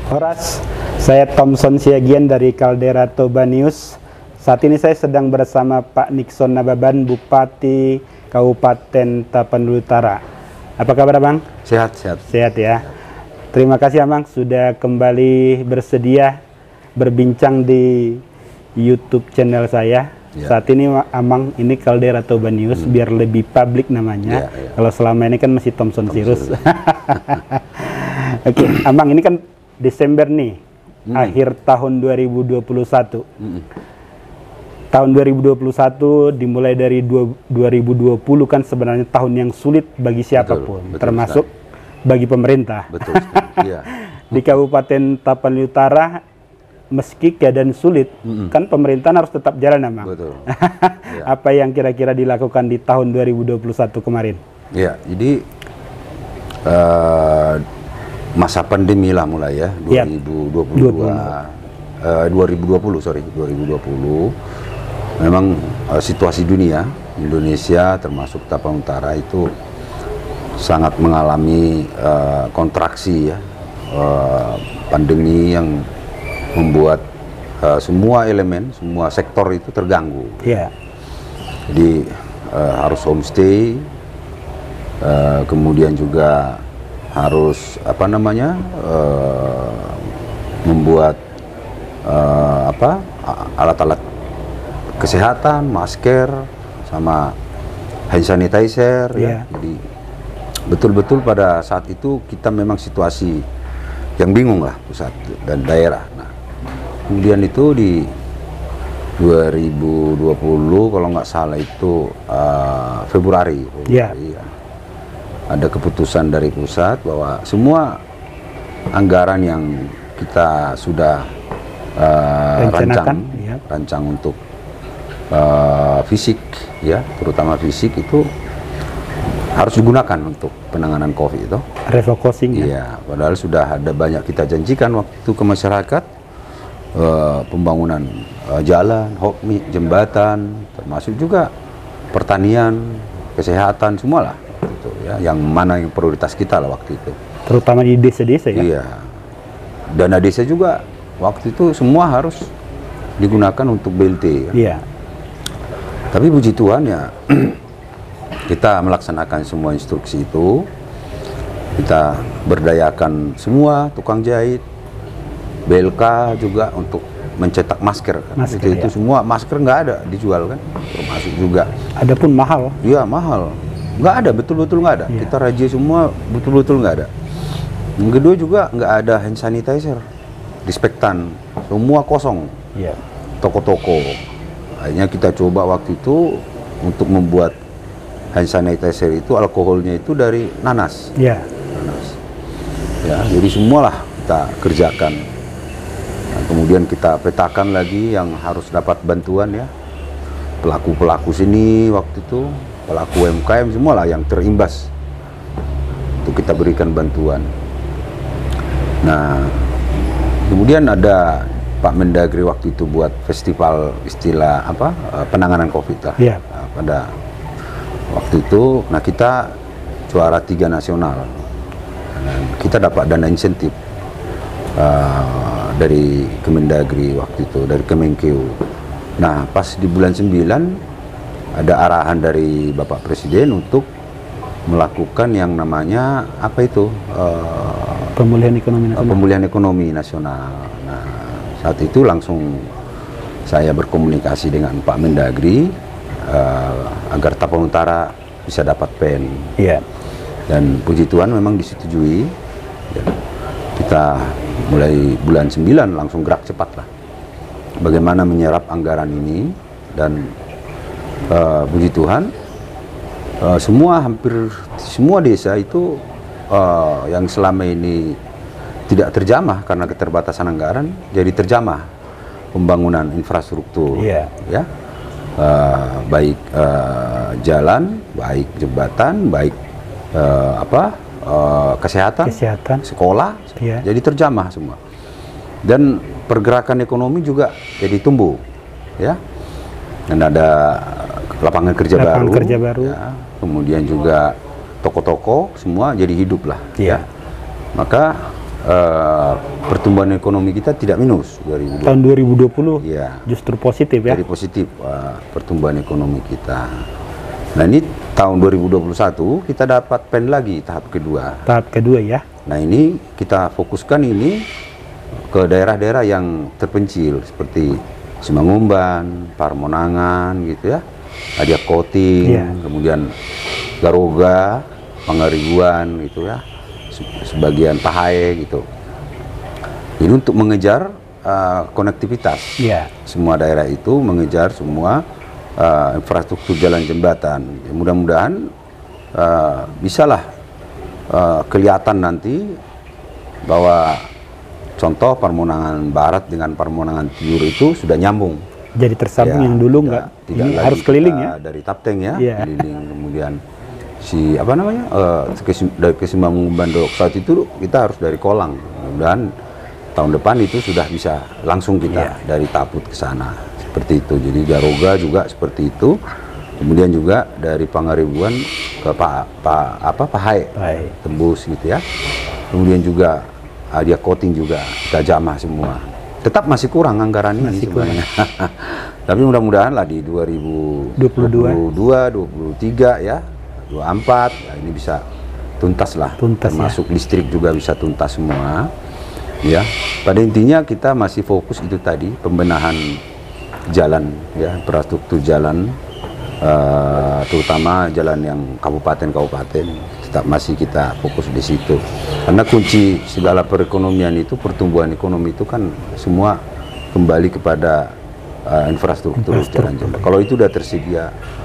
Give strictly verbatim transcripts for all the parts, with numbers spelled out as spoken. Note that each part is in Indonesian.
Horas, saya Thomson Siagian dari Caldera Toba News. Saat ini saya sedang bersama Pak Nixon Nababan, Bupati Kabupaten Tapanuli Utara. Apa kabar, Bang? Sehat, sehat. Sehat ya. Terima kasih, Abang, sudah kembali bersedia berbincang di YouTube channel saya. Ya. Saat ini, Amang, ini Caldera Toba News, hmm. biar lebih publik namanya. Ya, ya. Kalau selama ini kan masih Thomson Sirus. Oke, okay. Amang, ini kan Desember nih, hmm. akhir tahun dua ribu dua puluh satu. Hmm. Tahun dua ribu dua puluh satu dimulai dari dua ribu dua puluh kan sebenarnya tahun yang sulit bagi siapapun, betul, betul termasuk sekali. Bagi pemerintah. Betul sekali. Iya. Di Kabupaten Tapanuli Utara, meski keadaan sulit, hmm. kan pemerintahan harus tetap jalan, Amang. Betul. Ya. Apa yang kira-kira dilakukan di tahun dua ribu dua puluh satu kemarin? Ya, jadi uh, masa pandemi lah mulai ya, dua ribu dua puluh dua, uh, dua ribu dua puluh sorry, dua ribu dua puluh. Memang uh, situasi dunia, Indonesia termasuk Tapanuli Utara itu sangat mengalami uh, kontraksi ya, uh, pandemi yang membuat uh, semua elemen, semua sektor itu terganggu. Yeah. Jadi uh, harus homestay, uh, kemudian juga harus apa namanya uh, membuat uh, apa alat-alat kesehatan, masker, sama hand sanitizer. Yeah. Ya. Jadi betul-betul pada saat itu kita memang situasi yang bingung lah pusat dan daerah. Nah, kemudian itu di dua ribu dua puluh kalau nggak salah itu uh, Februari. Yeah. Ya. Ada keputusan dari pusat bahwa semua anggaran yang kita sudah uh, rancang, ya. rancang untuk uh, fisik, ya, terutama fisik itu harus digunakan untuk penanganan COVID itu. Refocusing, ya. Iya, padahal sudah ada banyak kita janjikan waktu itu ke masyarakat, uh, pembangunan uh, jalan, hokmi, jembatan, termasuk juga pertanian, kesehatan, semualah. Gitu, ya, yang mana yang prioritas kita lah waktu itu, terutama di desa-desa ya. Iya, dana desa juga waktu itu semua harus digunakan untuk B L T ya. Iya. Tapi puji Tuhan ya kita melaksanakan semua instruksi itu, kita berdayakan semua tukang jahit, B L K juga untuk mencetak masker, kan? masker itu, ya. Itu semua masker nggak ada dijual kan, termasuk juga. Adapun mahal. Iya, mahal. Nggak ada, betul-betul nggak ada. Yeah. Kita rajia semua, betul-betul nggak ada. Yang kedua juga nggak ada hand sanitizer, disinfektan, semua kosong. Yeah. Toko-toko. Akhirnya kita coba waktu itu untuk membuat hand sanitizer itu, alkoholnya itu dari nanas. Yeah. Nanas. Ya, jadi semualah kita kerjakan. Nah, kemudian kita petakan lagi yang harus dapat bantuan ya. Pelaku-pelaku sini waktu itu, pelaku U M K M semualah yang terimbas untuk kita berikan bantuan. Nah, kemudian ada Pak Mendagri waktu itu buat festival istilah apa penanganan COVID lah. Yeah. Nah, pada waktu itu, nah kita juara tiga nasional. Dan kita dapat dana insentif uh, dari Kemendagri waktu itu, dari Kemenkeu. Nah, pas di bulan sembilan ada arahan dari Bapak Presiden untuk melakukan yang namanya apa itu uh, pemulihan ekonomi nasional. Pemulihan ekonomi nasional. Nah, saat itu langsung saya berkomunikasi dengan Pak Mendagri uh, agar Tapanuli Utara bisa dapat P E N. Yeah. Dan puji Tuhan memang disetujui. Ya, kita mulai bulan sembilan langsung gerak cepat lah. Bagaimana menyerap anggaran ini, dan Uh, puji Tuhan, uh, semua hampir semua desa itu uh, yang selama ini tidak terjamah karena keterbatasan anggaran, jadi terjamah pembangunan infrastruktur, yeah. ya, uh, baik uh, jalan, baik jembatan, baik uh, apa uh, kesehatan, kesehatan, sekolah, yeah. jadi terjamah semua, dan pergerakan ekonomi juga jadi tumbuh, ya. Dan ada lapangan kerja lapangan baru, kerja baru. Ya, kemudian juga toko-toko semua jadi hidup lah. Yeah. Ya. Maka uh, pertumbuhan ekonomi kita tidak minus dua ribu dua puluh. Tahun dua ribu dua puluh ya, justru positif ya? Jadi positif uh, pertumbuhan ekonomi kita. Nah ini tahun dua ribu dua puluh satu kita dapat P E N lagi tahap kedua. Tahap kedua ya? Nah ini kita fokuskan ini ke daerah-daerah yang terpencil seperti Simangumban, Parmonangan gitu ya, Adiak Koting, yeah. kemudian Garoga, Pangariguan gitu ya, sebagian Pahae gitu. Ini untuk mengejar uh, konektivitas. Yeah. Semua daerah itu mengejar semua uh, infrastruktur jalan jembatan. Ya, mudah-mudahan uh, bisalah uh, kelihatan nanti bahwa contoh Parmonangan Barat dengan Parmonangan Timur itu sudah nyambung. Jadi tersambung ya, yang dulu enggak, tidak ini harus keliling ya? Dari Tapteng ya, yeah. keliling kemudian si apa namanya uh, kesim, dari Kesimbangun Bandok saat itu kita harus dari Kolang. Mudah-mudahan tahun depan itu sudah bisa langsung kita yeah. dari Taput ke sana seperti itu. Jadi Garoga juga seperti itu. Kemudian juga dari Pangaribuan ke pa, pa, apa Pahae, tembus gitu ya. Kemudian juga Adiak Koting juga kita jamah semua. Tetap masih kurang anggaran ini sebenarnya. Tapi mudah-mudahan lah di dua ribu dua puluh dua, dua puluh tiga ya, dua puluh empat ya, ini bisa tuntas lah. Tuntas, termasuk ya. Listrik juga bisa tuntas semua. Ya, pada intinya kita masih fokus itu tadi pembenahan jalan, ya infrastruktur jalan, uh, terutama jalan yang kabupaten-kabupaten tetap masih kita fokus di situ. Karena kunci segala perekonomian itu, pertumbuhan ekonomi itu kan semua kembali kepada uh, infrastruktur, infrastruktur jalan jembatan. Kalau itu sudah tersedia,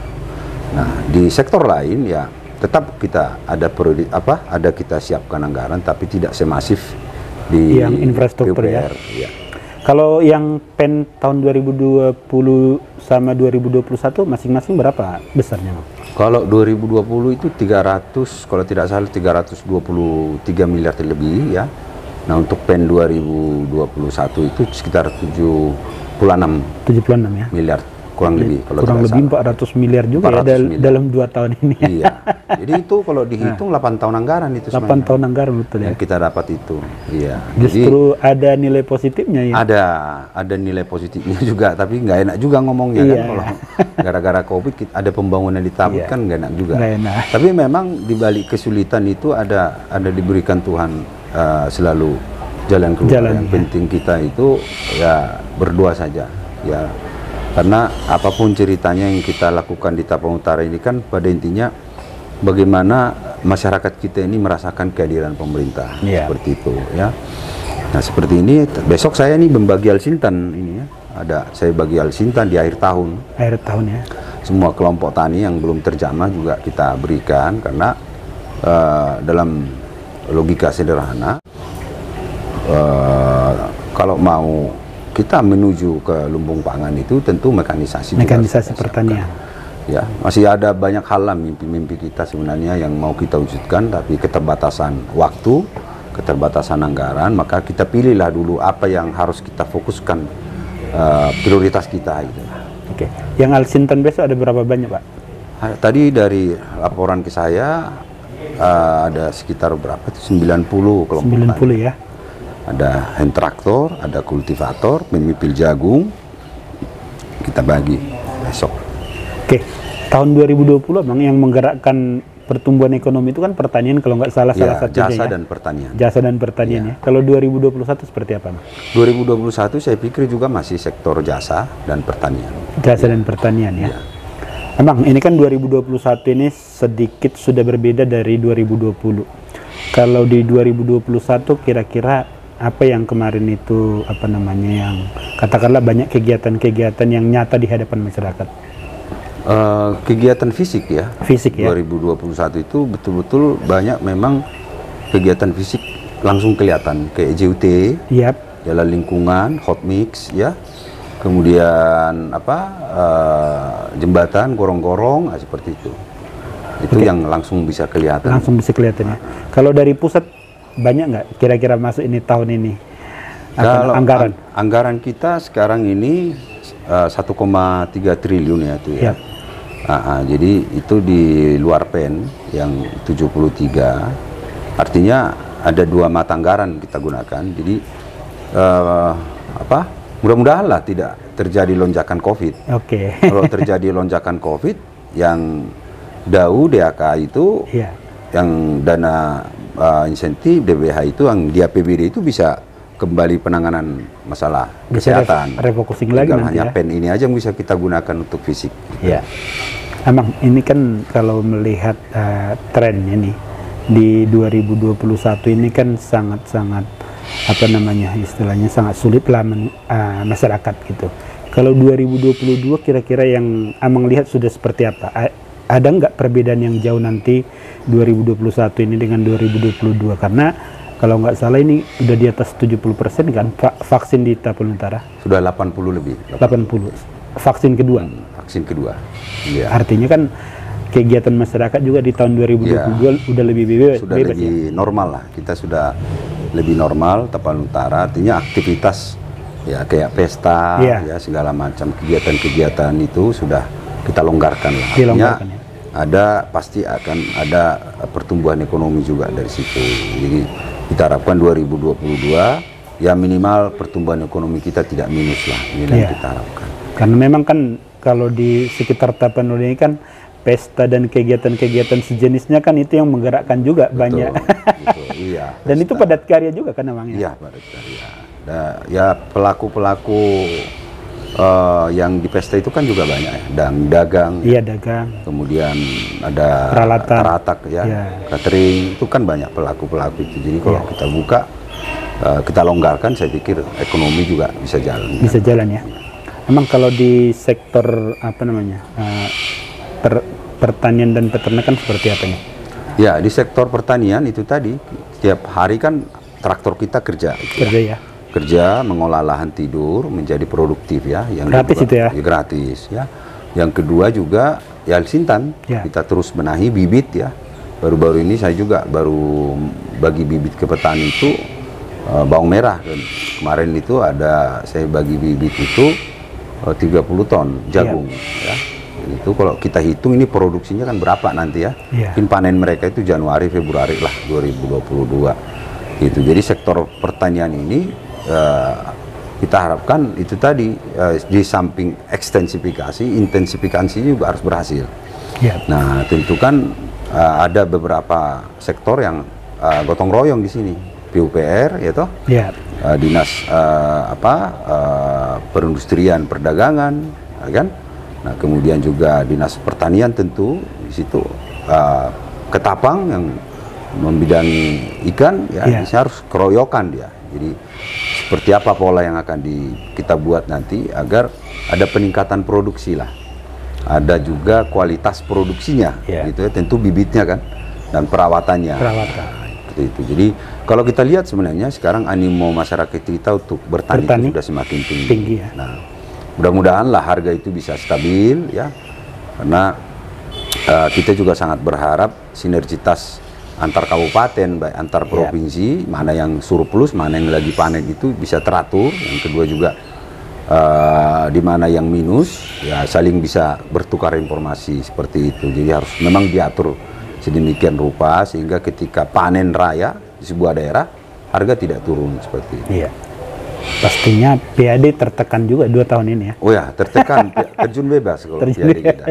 nah di sektor lain ya tetap kita ada prioritas apa, ada kita siapkan anggaran, tapi tidak semasif di yang infrastruktur ya. ya. Kalau yang P E N tahun dua ribu dua puluh sama dua ribu dua puluh satu masing-masing berapa besarnya? Kalau dua ribu dua puluh itu tiga ratus, kalau tidak salah tiga ratus dua puluh tiga miliar lebih ya. Nah untuk P E N dua ribu dua puluh satu itu sekitar tujuh puluh enam ya miliar kurang lebih. Kalau kurang lebih empat ratus miliar juga ya dal miliar. Dalam dua tahun ini. Iya. Jadi itu kalau dihitung nah, delapan tahun anggaran itu delapan tahun anggaran betul ya. Yang kita dapat itu. Iya. Justru Jadi, ada nilai positifnya ya. Ada, ada nilai positifnya juga, tapi nggak enak juga ngomongnya iya. kan kalau gara-gara Covid kita, ada pembangunan di Taput iya. kan nggak enak juga. Nggak enak. Tapi memang di balik kesulitan itu ada ada diberikan Tuhan uh, selalu jalan keluar. Jalan, yang ya. penting kita itu ya berdoa saja. Ya. Karena apapun ceritanya yang kita lakukan di Tapang Utara ini kan pada intinya bagaimana masyarakat kita ini merasakan kehadiran pemerintah yeah. seperti itu ya. Nah seperti ini besok saya nih membagi Alsintan ini ya. Ada saya bagi Alsintan di akhir tahun. Akhir tahun ya. Semua kelompok tani yang belum terjamah juga kita berikan karena uh, dalam logika sederhana uh, kalau mau kita menuju ke lumbung pangan itu tentu mekanisasi mekanisasi pertanian. Ya, masih ada banyak hal lah mimpi-mimpi kita sebenarnya yang mau kita wujudkan, tapi keterbatasan waktu, keterbatasan anggaran, maka kita pilihlah dulu apa yang harus kita fokuskan uh, prioritas kita itu. Oke. Yang Alsintan besok ada berapa banyak, Pak? Tadi dari laporan ke saya uh, ada sekitar berapa? sembilan puluh kelompok. sembilan puluh ya. Ada hand traktor, ada kultivator, pemipil jagung, kita bagi besok. Oke, tahun dua ribu dua puluh Bang yang menggerakkan pertumbuhan ekonomi itu kan pertanian kalau nggak salah ya, salah satunya jasa ya. dan pertanian. Jasa dan pertanian ya. ya. Kalau dua ribu dua puluh satu seperti apa, Bang? dua ribu dua puluh satu saya pikir juga masih sektor jasa dan pertanian. Jasa ya. dan pertanian ya. ya. Emang ini kan dua ribu dua puluh satu ini sedikit sudah berbeda dari dua ribu dua puluh. Kalau di dua ribu dua puluh satu kira-kira apa yang kemarin itu apa namanya yang katakanlah banyak kegiatan-kegiatan yang nyata di hadapan masyarakat? Uh, kegiatan fisik ya. Fisik ya. dua ribu dua puluh satu itu betul-betul banyak memang kegiatan fisik langsung kelihatan kayak J U T, yep. jalan lingkungan, hot mix ya. Kemudian apa uh, jembatan, gorong-gorong, nah, seperti itu. Itu okay. yang langsung bisa kelihatan. Langsung bisa kelihatan ya. Kalau dari pusat banyak nggak kira-kira masuk ini tahun ini kalau anggaran ang anggaran kita sekarang ini uh, satu koma tiga triliun ya itu ya. Yep. Uh, uh, jadi itu di luar P E N yang tujuh puluh tiga, artinya ada dua mata anggaran kita gunakan. Jadi uh, apa? Mudah-mudahan lah tidak terjadi lonjakan COVID. Oke. Okay. Kalau terjadi lonjakan COVID, yang D A U, D A K itu, yeah. yang dana uh, insentif D B H itu, yang di A P B D itu bisa kembali penanganan masalah bisa kesehatan. Refocusing lagi nanti hanya ya. pen ini aja yang bisa kita gunakan untuk fisik. Iya. Emang ini kan kalau melihat uh, trennya nih di dua ribu dua puluh satu ini kan sangat-sangat apa namanya istilahnya sangat sulit lah men, uh, masyarakat gitu. Kalau dua ribu dua puluh dua kira-kira yang Amang lihat sudah seperti apa? A ada nggak perbedaan yang jauh nanti dua ribu dua puluh satu ini dengan dua ribu dua puluh dua? Karena kalau nggak salah ini udah di atas tujuh puluh persen kan vaksin di Tapanuli Utara? Sudah delapan puluh lebih. delapan puluh. Vaksin kedua? Hmm, vaksin kedua. Ya. Artinya kan kegiatan masyarakat juga di tahun dua ribu dua puluh dua ya. Udah lebih bebas. Sudah bebas, lebih ya? Normal lah. Kita sudah lebih normal Tapanuli Utara. Artinya aktivitas ya kayak pesta ya, ya segala macam kegiatan-kegiatan itu sudah kita longgarkan lah. Dilonggarkan, ya. Ada pasti akan ada pertumbuhan ekonomi juga dari situ. Jadi kita harapkan dua ribu dua puluh dua ya minimal pertumbuhan ekonomi kita tidak minus lah, ini yang ya. kita harapkan. Karena memang kan kalau di sekitar Tapanuli ini kan pesta dan kegiatan-kegiatan sejenisnya kan itu yang menggerakkan juga. Betul, banyak. Betul, iya. Dan pesta. Itu padat karya juga kan namanya. Iya, padat karya. Nah, ya pelaku-pelaku uh, yang di pesta itu kan juga banyak ya, dan dagang. Iya, dagang. Kemudian ada peralatan, karatak ya, ya, catering, itu kan banyak pelaku-pelaku itu. Jadi kalau ya. kita buka, uh, kita longgarkan, saya pikir ekonomi juga bisa jalan. Bisa ya. jalan ya. Emang kalau di sektor apa namanya uh, per, pertanian dan peternakan seperti apa nih? Ya, di sektor pertanian itu tadi tiap hari kan traktor kita kerja. Kerja ya. Kerja mengolah lahan tidur menjadi produktif ya, yang gratis kedua, itu ya? ya gratis ya. Yang kedua juga ya Sintan ya. Kita terus benahi bibit ya. Baru-baru ini saya juga baru bagi bibit ke petani itu uh, bawang merah, dan kemarin itu ada saya bagi bibit itu uh, tiga puluh ton jagung ya. Ya. Itu kalau kita hitung ini produksinya kan berapa nanti ya? Ya. Mungkin panen mereka itu Januari Februari lah dua ribu dua puluh dua gitu. Jadi sektor pertanian ini Uh, kita harapkan itu tadi uh, di samping ekstensifikasi, intensifikasi juga harus berhasil. Yeah. Nah, tentu kan uh, ada beberapa sektor yang uh, gotong royong di sini, P U P R, ya toh, yeah. uh, dinas uh, apa uh, perindustrian perdagangan, ya kan? Nah, kemudian juga dinas pertanian tentu di situ, uh, Ketapang yang membidangi ikan, ya yeah. harus keroyokan dia. Jadi seperti apa pola yang akan di, kita buat nanti agar ada peningkatan produksi lah, ada juga kualitas produksinya, yeah. gitu ya, tentu bibitnya kan dan perawatannya. Perawatan. Nah, itu. Jadi kalau kita lihat sebenarnya sekarang animo masyarakat kita untuk bertani, bertani sudah semakin tinggi. tinggi ya. Nah, mudah-mudahan lah harga itu bisa stabil ya, karena uh, kita juga sangat berharap sinergitas antar kabupaten, baik antar provinsi, yeah. mana yang surplus, mana yang lagi panen itu bisa teratur. Yang kedua juga uh, di mana yang minus, ya saling bisa bertukar informasi seperti itu. Jadi harus memang diatur sedemikian rupa sehingga ketika panen raya di sebuah daerah harga tidak turun seperti itu. Iya. Pastinya P A D tertekan juga dua tahun ini ya. Oh ya, tertekan, terjun bebas kalau P A D kita.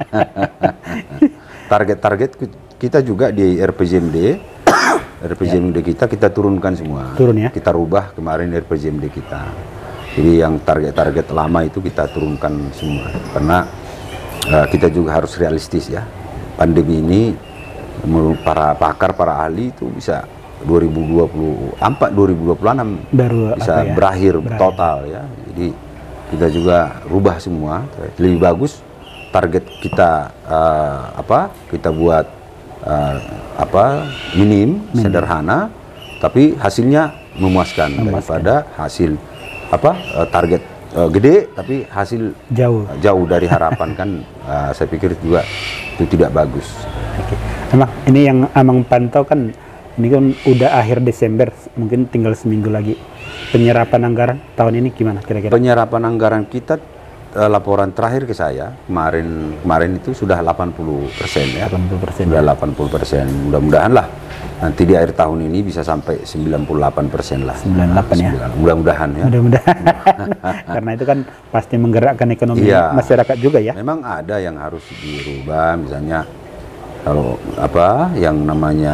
Target-target kita juga di R P J M D, R P J M D kita kita turunkan semua. Turun ya? Kita rubah kemarin R P J M D kita. Jadi yang target-target lama itu kita turunkan semua. Karena uh, kita juga harus realistis ya. Pandemi ini menurut para pakar, para ahli itu bisa dua ribu dua puluh empat, dua ribu dua puluh enam baru bisa ya? berakhir, berakhir total ya. Jadi kita juga rubah semua. Lebih bagus target kita uh, apa? Kita buat Uh, apa minim, minim, sederhana, tapi hasilnya memuaskan, memuaskan. Daripada hasil apa uh, target uh, gede tapi hasil jauh uh, jauh dari harapan kan uh, saya pikir juga itu tidak bagus. Oke. Emang ini yang Amang pantau kan ini kan udah akhir Desember, mungkin tinggal seminggu lagi. Penyerapan anggaran tahun ini gimana kira-kira? Penyerapan anggaran kita uh, laporan terakhir ke saya kemarin kemarin itu sudah delapan puluh persen ya. delapan puluh persen. Sudah delapan puluh persen. Mudah-mudahan lah nanti di akhir tahun ini bisa sampai sembilan puluh delapan persen lah. sembilan puluh delapan ya. Mudah-mudahan ya. Mudah-mudahan. Karena itu kan pasti menggerakkan ekonomi iya, masyarakat juga ya. Memang ada yang harus dirubah, misalnya kalau apa yang namanya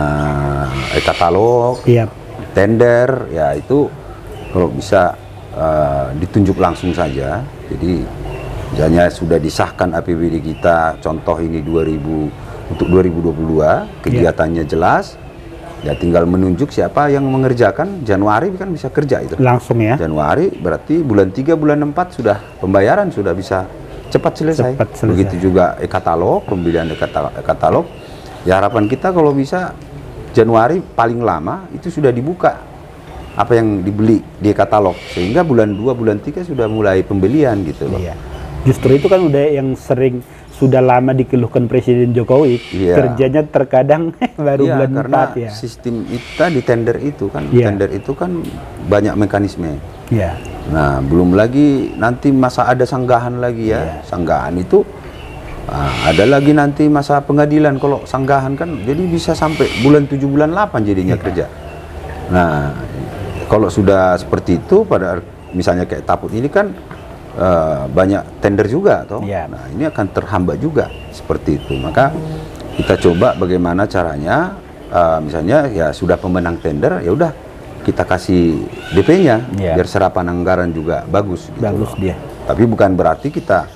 e-katalog, Iya. tender, ya itu kalau bisa uh, ditunjuk langsung saja. Jadi misalnya sudah disahkan A P B D kita, contoh ini dua ribu untuk dua ribu dua puluh dua, kegiatannya yeah. jelas, ya tinggal menunjuk siapa yang mengerjakan. Januari kan bisa kerja itu. Langsung ya. Januari berarti bulan tiga, bulan empat sudah pembayaran sudah bisa cepat selesai. Cepat selesai. Begitu juga e-katalog, pembelian e-katalog. Ya harapan kita kalau bisa Januari paling lama itu sudah dibuka apa yang dibeli di e-katalog, sehingga bulan dua, bulan tiga sudah mulai pembelian gitu loh. Iya. Justru itu kan udah yang sering sudah lama dikeluhkan Presiden Jokowi, iya. kerjanya terkadang baru iya, bulan karena empat ya. Sistem kita di tender itu kan, iya. tender itu kan banyak mekanisme. Iya. Nah, belum lagi nanti masa ada sanggahan lagi ya. Iya. Sanggahan itu nah, ada lagi nanti masa pengadilan. Kalau sanggahan kan jadi bisa sampai bulan tujuh, bulan delapan jadinya iya. kerja. Nah, kalau sudah seperti itu pada misalnya kayak Taput ini kan Uh, banyak tender juga toh. Yeah. Nah, ini akan terhambat juga seperti itu. Maka kita coba bagaimana caranya, uh, misalnya ya sudah pemenang tender, ya udah kita kasih D P-nya yeah. biar serapan anggaran juga bagus. Gitu bagus loh. dia. Tapi bukan berarti kita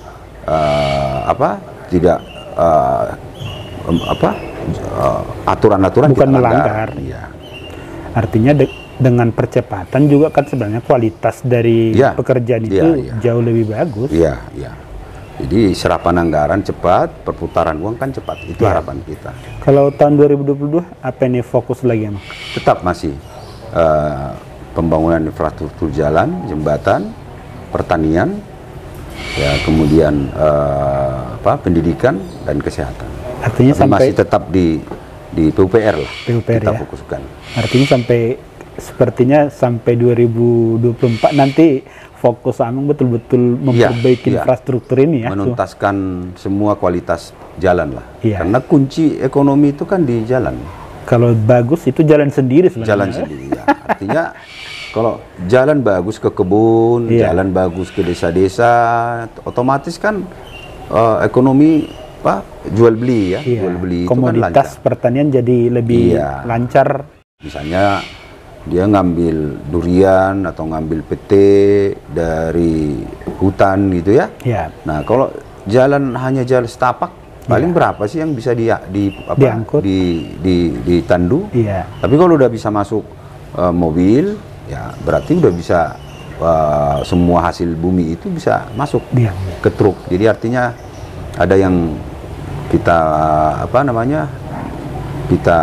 uh, apa tidak uh, um, apa aturan-aturan uh, bukan kita melanggar. Ya. Artinya dengan percepatan juga kan sebenarnya kualitas dari ya, pekerjaan itu ya, ya. jauh lebih bagus. Iya, iya. Jadi serapan anggaran cepat, perputaran uang kan cepat. Itu ya. harapan kita. Kalau tahun dua ribu dua puluh dua apa ini fokus lagi, Mas? Tetap masih uh, pembangunan infrastruktur jalan, jembatan, pertanian, ya kemudian uh, apa pendidikan dan kesehatan. Artinya Tapi sampai masih tetap di di P U P R lah. P U P R kita ya? fokuskan. Artinya sampai sepertinya sampai dua ribu dua puluh empat nanti fokus Amang betul-betul memperbaiki ya, infrastruktur ya. ini ya. Menuntaskan tuh. semua kualitas jalan lah. Ya. Karena kunci ekonomi itu kan di jalan. Kalau bagus itu jalan sendiri sebenarnya. Jalan sendiri ya. Artinya kalau jalan bagus ke kebun, ya. jalan bagus ke desa-desa, otomatis kan uh, ekonomi apa jual beli ya. ya. Jual beli komoditas itu kan pertanian jadi lebih ya. lancar. Misalnya dia ngambil durian atau ngambil pete dari hutan gitu ya. Ya. Nah, kalau jalan hanya jalan setapak, paling ya. berapa sih yang bisa di di apa diangkut, di di ditandu? Iya. Tapi kalau udah bisa masuk uh, mobil, ya berarti udah bisa uh, semua hasil bumi itu bisa masuk ya. ke truk. Jadi artinya ada yang kita uh, apa namanya? kita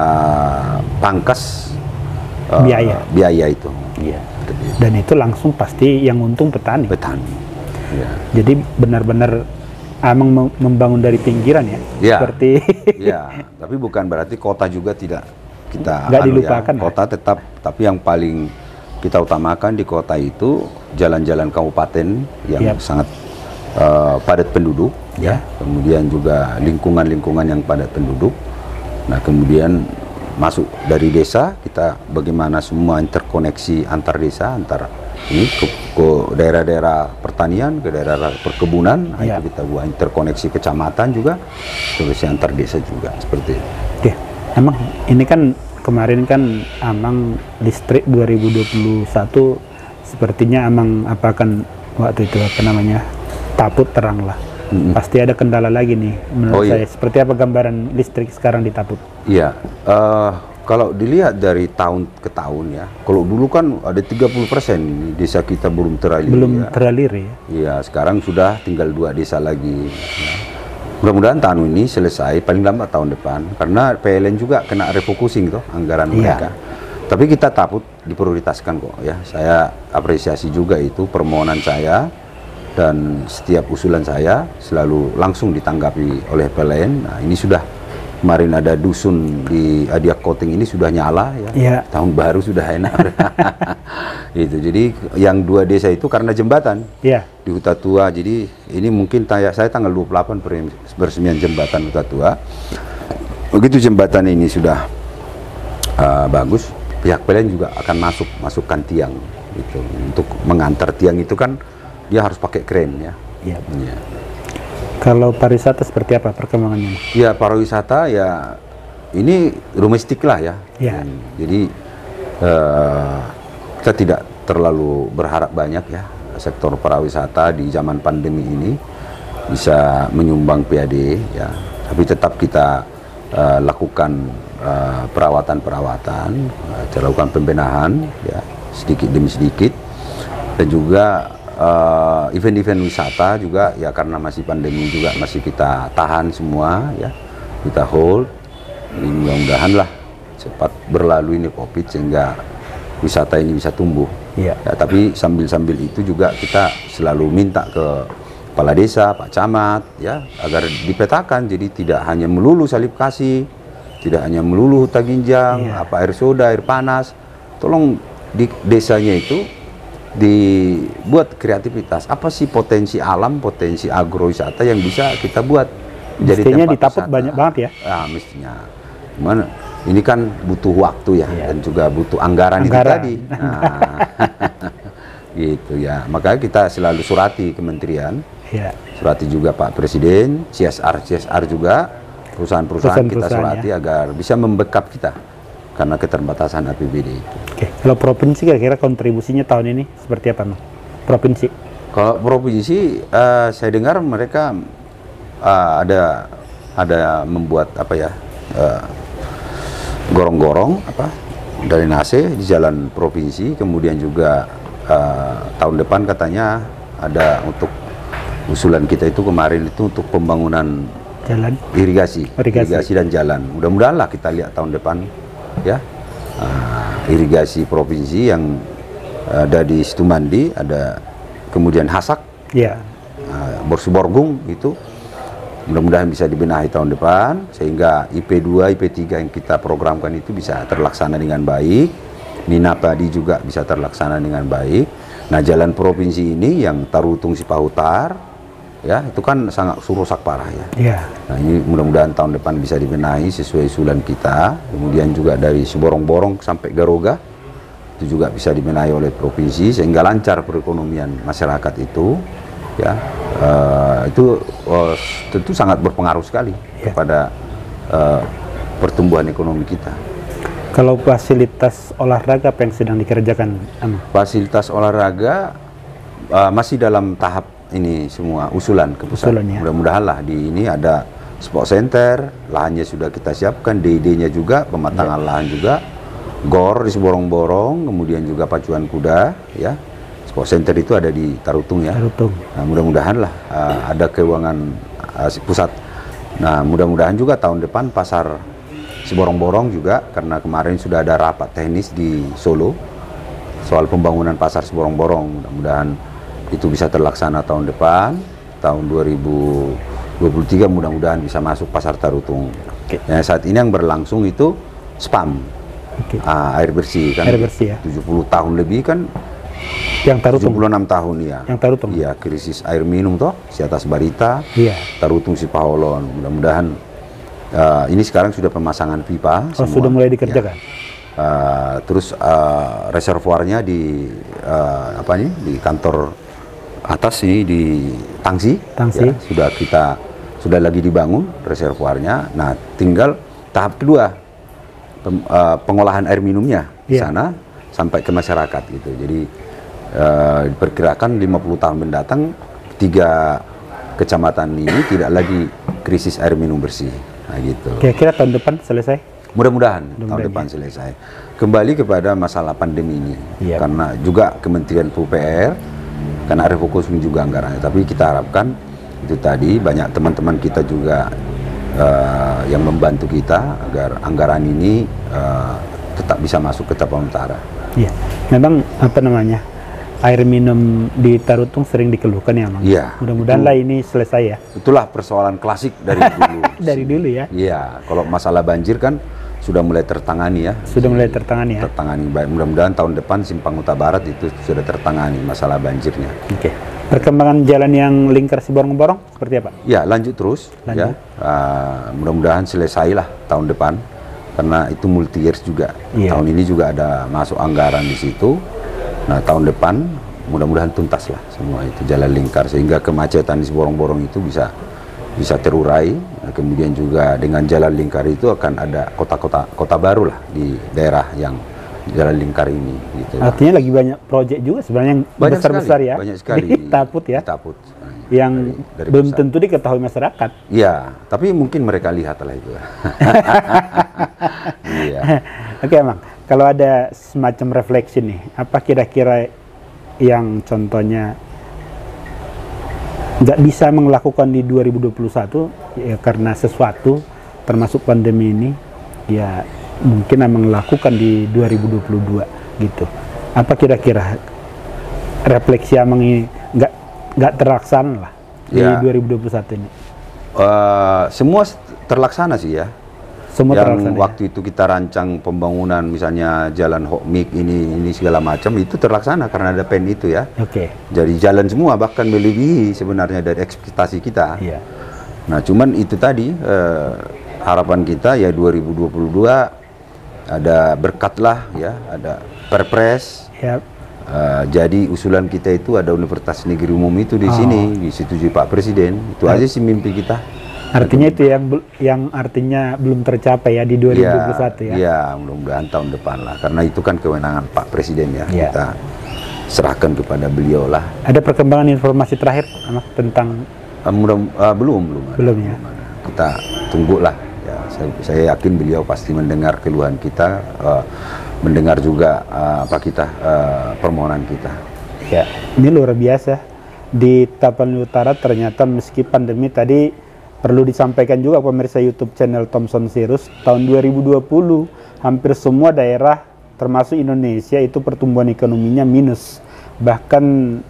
pangkas Uh, biaya biaya itu. Iya. Dan itu langsung pasti yang untung petani. Petani. Ya. Jadi benar-benar Amang membangun dari pinggiran ya. Ya. Seperti. Ya. Tapi bukan berarti kota juga tidak kita. Nggak dilupakan. Ya. Kota tetap. Tapi yang paling kita utamakan di kota itu jalan-jalan kabupaten yang yep. sangat uh, padat penduduk. Ya. Kemudian juga lingkungan-lingkungan yang padat penduduk. Nah kemudian masuk dari desa, kita bagaimana semua interkoneksi antar desa, antar ini ke, ke daerah-daerah pertanian, ke daerah perkebunan, ya. Itu kita buat interkoneksi kecamatan juga, terus antar desa juga, seperti itu. Oke, emang ini kan kemarin kan Amang listrik dua ribu dua puluh satu sepertinya Amang apa kan waktu itu apa namanya Taput terang lah. Mm-hmm. Pasti ada kendala lagi nih menurut oh, saya. Iya. Seperti apa gambaran listrik sekarang di Taput? Iya, uh, kalau dilihat dari tahun ke tahun ya, kalau dulu kan ada tiga puluh persen desa kita belum teralir. Belum ya. teralir ya? Iya, sekarang sudah tinggal dua desa lagi. Ya. Mudah-mudahan tahun ini selesai, paling lambat tahun depan, karena P L N juga kena refocusing tuh anggaran iya. mereka. Tapi kita Taput diprioritaskan kok ya. Saya apresiasi juga itu permohonan saya. Dan setiap usulan saya selalu langsung ditanggapi oleh P L N. Nah, ini sudah Kemarin ada dusun di Adiak Koting ini sudah nyala ya. Yeah. Tahun baru sudah enak. Itu. Jadi yang dua desa itu karena jembatan. Yeah. Di Huta Tua. Jadi ini mungkin tanya saya tanggal dua puluh delapan peresmian jembatan Huta Tua. Begitu jembatan ini sudah uh, bagus, pihak P L N juga akan masuk masukkan tiang gitu. Untuk mengantar tiang itu kan dia harus pakai kren ya. Yeah. Yeah. Kalau pariwisata seperti apa perkembangannya? Ya pariwisata ya ini domestik lah ya. Ya. Jadi uh, kita tidak terlalu berharap banyak ya sektor pariwisata di zaman pandemi ini bisa menyumbang P A D ya. Tapi tetap kita uh, lakukan uh, perawatan-perawatan, uh, kita lakukan pembenahan ya sedikit demi sedikit, dan juga event-event uh, wisata juga ya karena masih pandemi juga masih kita tahan semua ya, kita hold. Mudah-mudahan lah cepat berlalu ini COVID sehingga wisata ini bisa tumbuh. Ya. Ya, tapi sambil-sambil itu juga kita selalu minta ke kepala desa, Pak Camat ya agar dipetakan, jadi tidak hanya melulu Salib Kasih, tidak hanya melulu Huta Ginjang, ya. apa air soda, air panas. Tolong di desanya itu dibuat kreativitas. Apa sih potensi alam, potensi agrowisata yang bisa kita buat menjadi mestinya tempat ditapuk wisata. banyak banget ya. Ah, mestinya. Gimana? Ini kan butuh waktu ya, Iya. dan juga butuh anggaran, Anggaran. itu tadi. Nah, gitu ya. Makanya kita selalu surati kementerian, Ya. surati juga Pak Presiden, C S R C S R juga, perusahaan-perusahaan kita Perusahaan-perusahaan, surati ya. agar bisa membackup kita karena keterbatasan A P B D itu. Oke, kalau provinsi kira-kira kontribusinya tahun ini seperti apa, Mas? Provinsi? Kalau provinsi, uh, saya dengar mereka uh, ada ada membuat apa ya uh, gorong-gorong apa drainase di jalan provinsi, kemudian juga uh, tahun depan katanya ada untuk usulan kita itu kemarin itu untuk pembangunan Jalan? irigasi, Irigasi. irigasi dan jalan. Mudah-mudahan lah kita lihat tahun depan ya uh, irigasi provinsi yang ada di Situmandi, ada kemudian Hasak, Ya. uh, Borsuborgung itu mudah-mudahan bisa dibenahi tahun depan sehingga I P dua, I P tiga yang kita programkan itu bisa terlaksana dengan baik. Nina Padi juga bisa terlaksana dengan baik. Nah, jalan provinsi ini yang Tarutung Sipahutar ya itu kan sangat rusak parah ya. Ya. Nah, ini mudah-mudahan tahun depan bisa dibenahi sesuai usulan kita. Kemudian juga dari Siborong-Borong sampai Garoga itu juga bisa dibenahi oleh provinsi sehingga lancar perekonomian masyarakat itu ya. Uh, itu uh, tentu sangat berpengaruh sekali ya. kepada uh, pertumbuhan ekonomi kita. Kalau fasilitas olahraga apa yang sedang dikerjakan, Amang? Fasilitas olahraga uh, masih dalam tahap ini semua usulan ke pusat. Usulan, ya. Mudah-mudahan lah di ini ada sport center, lahannya sudah kita siapkan, D D-nya juga, pematangan ya. lahan juga, gor di Siborong-Borong, kemudian juga pacuan kuda, ya. Sport center itu ada di Tarutung ya. Tarutung. Nah, mudah-mudahan lah uh, ada keuangan uh, pusat. Nah, mudah-mudahan juga tahun depan pasar Siborong-Borong juga, karena kemarin sudah ada rapat teknis di Solo soal pembangunan pasar Siborong-Borong. Mudah-mudahan itu bisa terlaksana tahun depan, tahun dua ribu dua puluh tiga mudah-mudahan bisa masuk pasar Tarutung. Oke. Yang saat ini yang berlangsung itu spam, Oke. uh, air bersih kan, Air bersih, ya. tujuh puluh tahun lebih kan. Yang Tarutung? tujuh puluh enam tahun ya. Yang Tarutung? Iya, krisis air minum toh, si atas Barita, Iya. Tarutung Sipaholon. Mudah-mudahan uh, ini sekarang sudah pemasangan pipa. Oh, semua. sudah mulai dikerjakan? Ya. Uh, terus uh, reservoirnya di uh, apa nih di kantor atas ini di Tangsi, Tangsi. Ya, sudah kita sudah lagi dibangun reservoirnya. Nah, tinggal tahap kedua pem, uh, pengolahan air minumnya di Ya. sana sampai ke masyarakat gitu. Jadi uh, diperkirakan lima puluh tahun mendatang tiga kecamatan ini tidak lagi krisis air minum bersih. Nah, gitu. Kira-kira tahun depan selesai? Mudah-mudahan tahun Mudah-mudahan, depan ya. selesai. Kembali kepada masalah pandemi ini, Iya. karena juga Kementerian P U P R karena refocusing juga anggarannya. Tapi kita harapkan itu tadi banyak teman-teman kita juga uh, yang membantu kita agar anggaran ini uh, tetap bisa masuk ke Tapanuli Utara. Iya. Memang apa namanya? air minum di Tarutung sering dikeluhkan ya, Mang? Iya. Mudah-mudahan lah ini selesai ya. Itulah persoalan klasik dari dulu. Dari dulu ya? Iya, kalau masalah banjir kan sudah mulai tertangani ya. Sudah mulai tertangani ya? Tertangani baik. Mudah-mudahan tahun depan Simpang Uta Barat itu sudah tertangani masalah banjirnya. Oke. Perkembangan jalan yang lingkar Siborong-Borong seperti apa? Ya, lanjut terus. Lanjut. Ya. Uh, mudah-mudahan selesailah tahun depan. Karena itu multi years juga. Iya. Tahun ini juga ada masuk anggaran di situ. Nah, tahun depan mudah-mudahan tuntas lah semua itu jalan lingkar sehingga kemacetan di Siborong-Borong itu bisa bisa terurai. Nah, kemudian juga dengan jalan lingkar itu akan ada kota-kota kota baru lah di daerah yang jalan lingkar ini. Gitu. Artinya lagi banyak proyek juga sebenarnya yang besar-besar ya. Banyak sekali. Di Taput ya. Di Taput. Yang dari, dari belum besar. tentu diketahui masyarakat. Iya, tapi mungkin mereka lihat lah itu. Iya. Oke, Mang. Kalau ada semacam refleksi nih, apa kira-kira yang contohnya nggak bisa melakukan di dua ribu dua puluh satu ya karena sesuatu termasuk pandemi ini, ya mungkin Amang lakukan di dua ribu dua puluh dua gitu. Apa kira-kira refleksi Amang ini nggak nggak terlaksana lah di ya. dua ribu dua puluh satu ini? Uh, semua terlaksana sih ya. Semua yang waktu ya? itu kita rancang pembangunan misalnya jalan Hokmik ini ini segala macam itu terlaksana karena ada pen itu ya. Oke. Okay. Jadi jalan semua bahkan melebihi sebenarnya dari ekspektasi kita. Iya. Nah cuman itu tadi eh, harapan kita ya dua ribu dua puluh dua ada berkat lah ya, ada perpres. Yep. Uh, jadi usulan kita itu ada Universitas Negeri Umum itu di oh. sini disetujui Pak Presiden. Itu aja sih mimpi kita. Artinya itu yang yang artinya belum tercapai ya di dua ribu dua puluh satu ya. Iya, mudah-mudahan tahun depan lah. Karena itu kan kewenangan Pak Presiden ya. ya. Kita serahkan kepada beliau lah. Ada perkembangan informasi terakhir Amak, tentang uh, mudah, uh, belum belum. Ada, belum ya. belum ada. Kita tunggulah. Ya, saya, saya yakin beliau pasti mendengar keluhan kita, uh, mendengar juga uh, apa kita uh, permohonan kita. Ya, ini luar biasa. Di Tapanuli Utara ternyata meski pandemi tadi perlu disampaikan juga pemirsa YouTube channel Thomson Sirus, tahun dua ribu dua puluh hampir semua daerah termasuk Indonesia itu pertumbuhan ekonominya minus, bahkan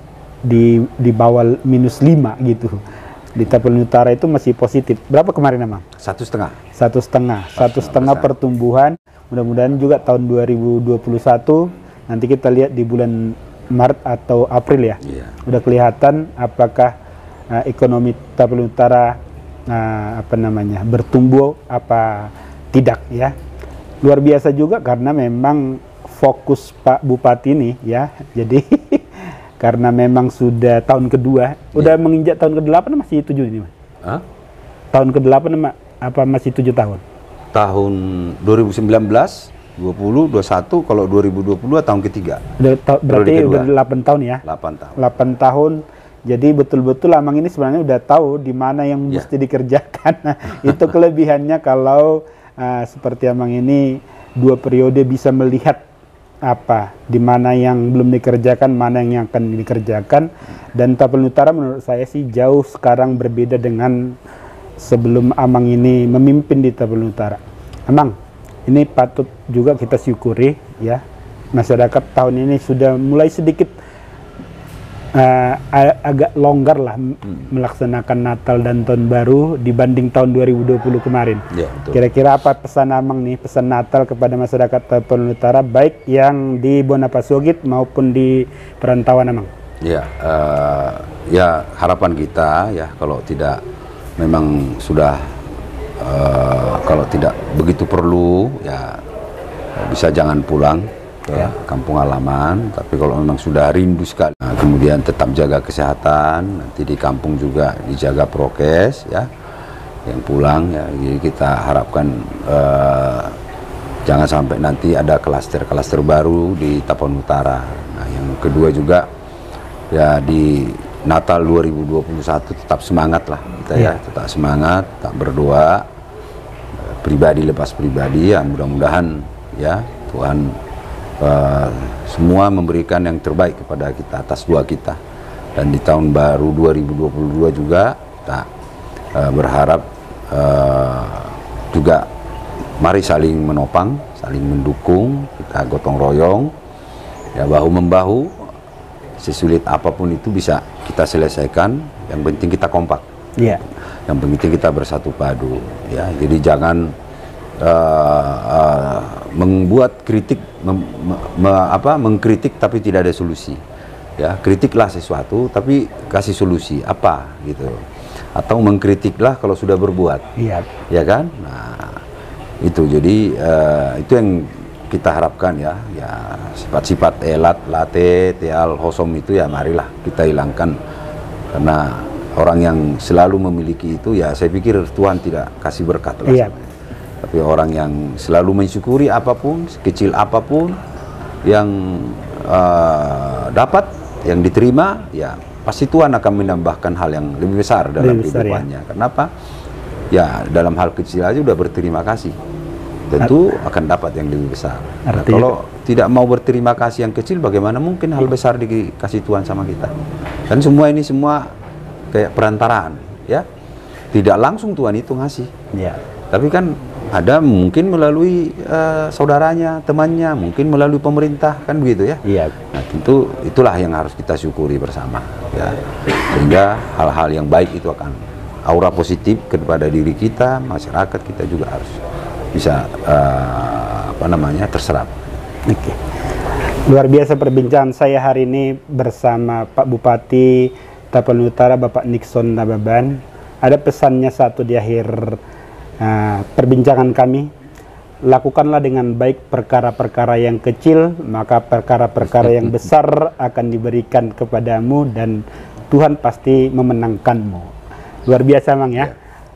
di di bawah minus lima gitu. Di Tapanuli Utara itu masih positif. Berapa kemarin Amang? Satu setengah. Satu setengah. Satu setengah pertumbuhan. Mudah-mudahan juga tahun dua ribu dua puluh satu nanti kita lihat di bulan Maret atau April ya. Yeah. Udah kelihatan apakah uh, ekonomi Tapanuli Utara Nah, apa namanya bertumbuh apa tidak ya. Luar biasa juga karena memang fokus Pak Bupati ini ya. Jadi karena memang sudah tahun kedua, ya. Udah menginjak tahun ke delapan masih tujuh ini Mas? Hah? Tahun ke delapan apa masih tujuh tahun? Tahun dua ribu sembilan belas, dua puluh, dua puluh satu, kalau dua ribu dua puluh dua tahun ketiga. Udah, berarti udah delapan tahun ya? delapan tahun. delapan tahun. Jadi betul-betul Amang ini sebenarnya udah tahu di mana yang yeah. mesti dikerjakan. Nah, itu kelebihannya kalau uh, seperti Amang ini dua periode bisa melihat apa di mana yang belum dikerjakan, mana yang akan dikerjakan. Dan Tapanuli Utara menurut saya sih jauh sekarang berbeda dengan sebelum Amang ini memimpin di Tapanuli Utara. Amang, ini patut juga kita syukuri ya. Masyarakat tahun ini sudah mulai sedikit Uh, agak longgar lah hmm. melaksanakan Natal dan Tahun Baru dibanding tahun dua ribu dua puluh kemarin. Kira-kira ya, apa pesan Amang nih, pesan Natal kepada masyarakat Tapanuli Utara baik yang di Bonapasogit maupun di perantauan Amang? Ya, uh, ya harapan kita ya kalau tidak memang sudah uh, kalau tidak begitu perlu ya bisa jangan pulang ke ya. kampung halaman, tapi kalau memang sudah rindu sekali, nah, kemudian tetap jaga kesehatan, nanti di kampung juga dijaga prokes ya, yang pulang ya, jadi kita harapkan uh, jangan sampai nanti ada klaster-klaster baru di Tapanuli Utara. Nah, yang kedua juga ya di Natal dua ribu dua puluh satu tetap semangat lah kita ya, ya tetap semangat, tetap berdoa, pribadi lepas pribadi ya, mudah-mudahan ya Tuhan Uh, semua memberikan yang terbaik kepada kita atas doa kita. Dan di tahun baru dua ribu dua puluh dua juga kita uh, berharap uh, juga mari saling menopang, saling mendukung, kita gotong royong ya, bahu membahu sesulit apapun itu bisa kita selesaikan. Yang penting kita kompak. Iya. Yang penting kita bersatu padu. Ya, jadi jangan uh, uh, membuat kritik, mem, me, apa, mengkritik tapi tidak ada solusi. Ya, kritiklah sesuatu tapi kasih solusi apa gitu. Atau mengkritiklah kalau sudah berbuat. Iya. Ya kan? Nah, itu jadi uh, itu yang kita harapkan ya. Ya, sifat-sifat elat, late, teal, hosom itu ya marilah kita hilangkan. Karena orang yang selalu memiliki itu ya saya pikir Tuhan tidak kasih berkat lah. Iya. Tapi orang yang selalu mensyukuri apapun, kecil apapun yang uh, dapat, yang diterima, ya pasti Tuhan akan menambahkan hal yang lebih besar dalam lebih besar, kehidupannya. Ya. Kenapa? Ya dalam hal kecil aja udah berterima kasih, tentu Art akan dapat yang lebih besar. Nah, kalau tidak mau berterima kasih yang kecil, bagaimana mungkin hal besar dikasih Tuhan sama kita? Dan semua ini semua kayak perantaraan, ya. Tidak langsung Tuhan itu ngasih. Ya. Tapi kan ada mungkin melalui uh, saudaranya, temannya, mungkin melalui pemerintah, kan begitu ya. Iya. Nah, tentu itulah yang harus kita syukuri bersama, ya. Sehingga hal-hal yang baik itu akan aura positif kepada diri kita, masyarakat kita juga harus bisa uh, apa namanya terserap. Oke. Luar biasa perbincangan saya hari ini bersama Pak Bupati Tapanuli Utara, Bapak Nixon Nababan. Ada pesannya satu di akhir uh, perbincangan kami. Lakukanlah dengan baik perkara-perkara yang kecil, maka perkara-perkara yang besar akan diberikan kepadamu dan Tuhan pasti memenangkanmu. Luar biasa, Mang ya.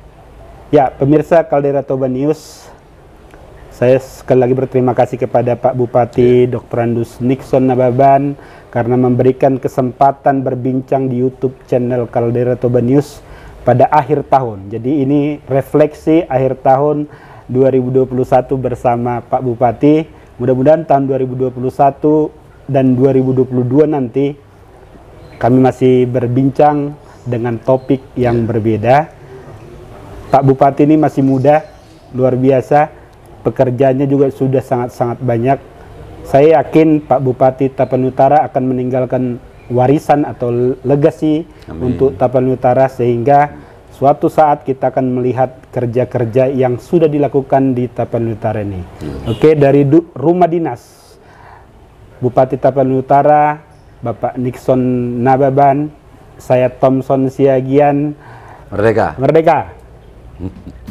Ya, pemirsa Caldera Toba News, saya sekali lagi berterima kasih kepada Pak Bupati Doktor Andus Nixon Nababan karena memberikan kesempatan berbincang di YouTube channel Caldera Toba News pada akhir tahun. Jadi ini refleksi akhir tahun dua ribu dua puluh satu bersama Pak Bupati. Mudah-mudahan tahun dua ribu dua puluh satu dan dua ribu dua puluh dua nanti kami masih berbincang dengan topik yang berbeda. Pak Bupati ini masih muda, luar biasa. Pekerjaannya juga sudah sangat-sangat banyak. Saya yakin Pak Bupati Tapanuli Utara akan meninggalkan warisan atau legasi untuk Tapanuli Utara sehingga suatu saat kita akan melihat kerja-kerja yang sudah dilakukan di Tapanuli Utara ini. Hmm. Oke, dari rumah dinas Bupati Tapanuli Utara, Bapak Nixon Nababan, saya Thomson Siagian. Merdeka. Merdeka.